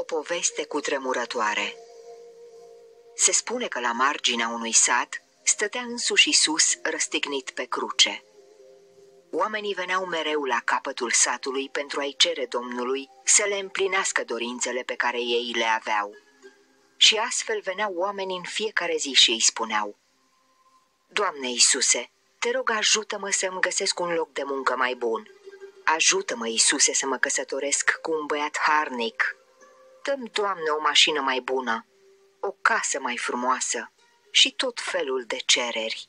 poveste cutremurătoare. Se spune că la marginea unui sat stătea însuși Iisus răstignit pe cruce. Oamenii veneau mereu la capătul satului pentru a-i cere Domnului să le împlinească dorințele pe care ei le aveau. Și astfel veneau oamenii în fiecare zi și îi spuneau: Doamne Iisuse, te rog, ajută-mă să-mi găsesc un loc de muncă mai bun. Ajută-mă, Iisuse, să mă căsătoresc cu un băiat harnic. Dă-mi, Doamne, o mașină mai bună, o casă mai frumoasă și tot felul de cereri.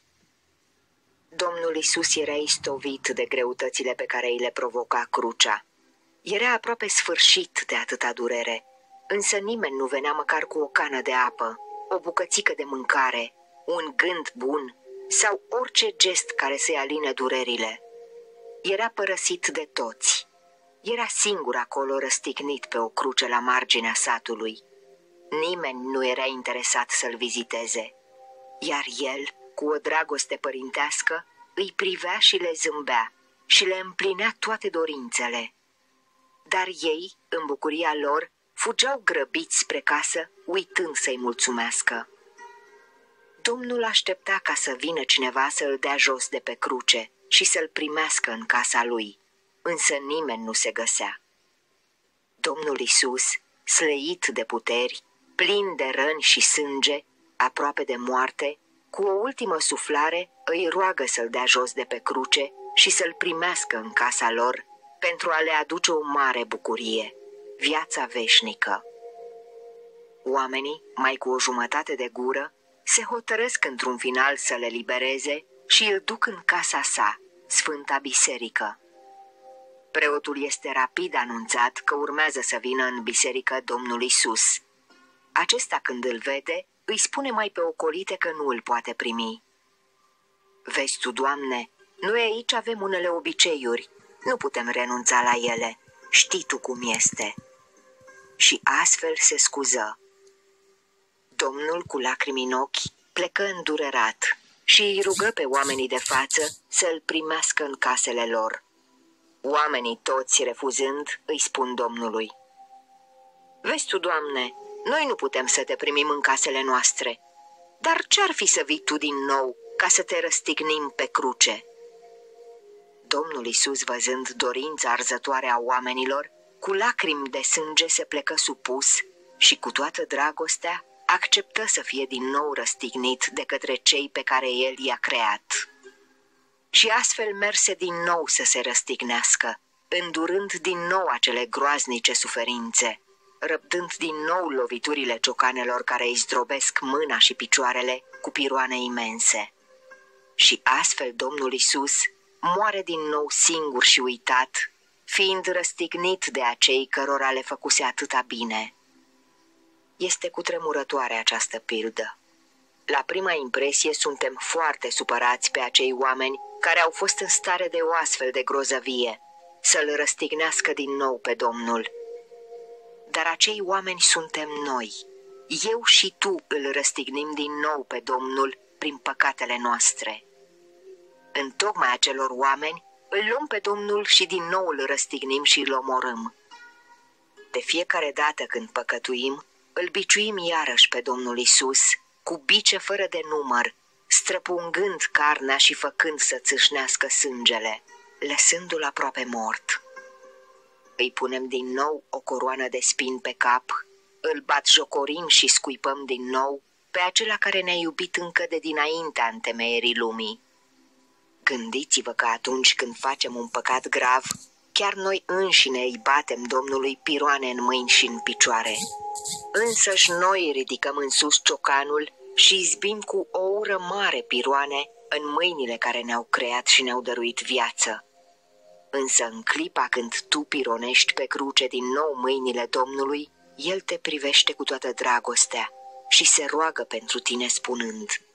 Domnul Iisus era istovit de greutățile pe care îi le provoca crucea. Era aproape sfârșit de atâta durere, însă nimeni nu venea măcar cu o cană de apă, o bucățică de mâncare, un gând bun sau orice gest care să-i aline durerile. Era părăsit de toți. Era singur acolo răstignit pe o cruce la marginea satului. Nimeni nu era interesat să-l viziteze, iar el, cu o dragoste părintească, îi privea și le zâmbea și le împlinea toate dorințele. Dar ei, în bucuria lor, fugeau grăbiți spre casă, uitând să-i mulțumească. Domnul aștepta ca să vină cineva să-l dea jos de pe cruce și să-l primească în casa lui, însă nimeni nu se găsea. Domnul Iisus, slăit de puteri, plin de răni și sânge, aproape de moarte, cu o ultimă suflare îi roagă să-l dea jos de pe cruce și să-l primească în casa lor pentru a le aduce o mare bucurie, viața veșnică. Oamenii, mai cu o jumătate de gură, se hotărăsc într-un final să le libereze și îl duc în casa sa, Sfânta Biserică. Preotul este rapid anunțat că urmează să vină în biserică Domnul Iisus. Acesta, când îl vede, îi spune mai pe ocolite că nu îl poate primi. Vezi tu, Doamne, noi aici avem unele obiceiuri, nu putem renunța la ele, știi tu cum este. Și astfel se scuză. Domnul, cu lacrimi în ochi, plecă îndurerat și îi rugă pe oamenii de față să îl primească în casele lor. Oamenii toți, refuzând, îi spun Domnului: Vezi tu, Doamne, noi nu putem să te primim în casele noastre, dar ce-ar fi să vii tu din nou ca să te răstignim pe cruce? Domnul Iisus, văzând dorința arzătoare a oamenilor, cu lacrimi de sânge se plecă supus și cu toată dragostea acceptă să fie din nou răstignit de către cei pe care el i-a creat. Și astfel merse din nou să se răstignească, îndurând din nou acele groaznice suferințe, răbdând din nou loviturile ciocanelor care îi zdrobesc mâna și picioarele cu piroane imense. Și astfel Domnul Iisus moare din nou singur și uitat, fiind răstignit de acei cărora le făcuse atâta bine. Este cutremurătoare această pildă. La prima impresie suntem foarte supărați pe acei oameni care au fost în stare de o astfel de grozăvie, să-l răstignească din nou pe Domnul. Dar acei oameni suntem noi. Eu și tu îl răstignim din nou pe Domnul prin păcatele noastre. În tocmai acelor oameni îl luăm pe Domnul și din nou îl răstignim și îl omorâm. De fiecare dată când păcătuim, îl biciuim iarăși pe Domnul Iisus cu bice fără de număr, străpungând carnea și făcând să țâșnească sângele, lăsându-l aproape mort. Îi punem din nou o coroană de spini pe cap, îl batjocorim și scuipăm din nou pe acela care ne-a iubit încă de dinaintea întemeierii lumii. Gândiți-vă că atunci când facem un păcat grav, chiar noi înșine îi batem Domnului piroane în mâini și în picioare. Însăși noi ridicăm în sus ciocanul și izbim cu o ură mare piroane în mâinile care ne-au creat și ne-au dăruit viață. Însă în clipa când tu pironești pe cruce din nou mâinile Domnului, El te privește cu toată dragostea și se roagă pentru tine spunând: